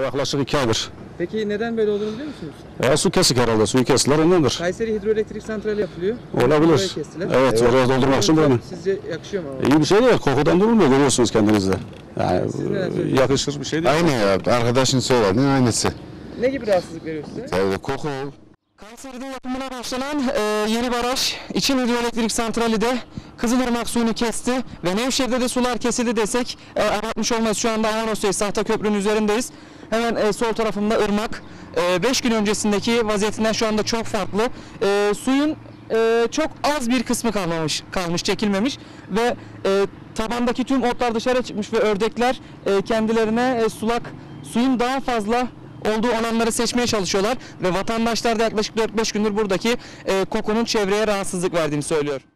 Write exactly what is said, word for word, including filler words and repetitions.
yaklaşık iki aydır. Peki neden böyle olduğunu biliyor musunuz? Ya, su kesik herhalde. Suyu kestiler ondandır. Kayseri Hidroelektrik Santrali yapılıyor. Olabilir. Orayı kestiler. Evet, Evet. oraya doldurmak için buranın. Sizce yakışıyor mu? İyi bir şey değil. Kokudan durulmuyor, görüyorsunuz kendinizde. Yani Siz neler söylüyorsunuz? yakışır bir şey değil. Aynı ya, arkadaşın söylediğin aynısı. Ne gibi rahatsızlık veriyor size? Tabii koku. Kayseri'de yapımına başlanan e, yeni baraj İçin Hidroelektrik Santrali de Kızılırmak suyunu kesti ve Nevşehir'de de sular kesildi desek e, abartmış olmaz. Şu anda Avanos'tayız, Tahta Köprü'nün üzerindeyiz. Hemen e, sol tarafımda ırmak. beş gün öncesindeki vaziyetinden şu anda çok farklı. E, suyun e, çok az bir kısmı kalmamış, kalmış, çekilmemiş ve e, tabandaki tüm otlar dışarı çıkmış ve ördekler e, kendilerine e, sulak, suyun daha fazla olduğu alanları seçmeye çalışıyorlar ve vatandaşlar da yaklaşık dört beş gündür buradaki e, kokunun çevreye rahatsızlık verdiğini söylüyor.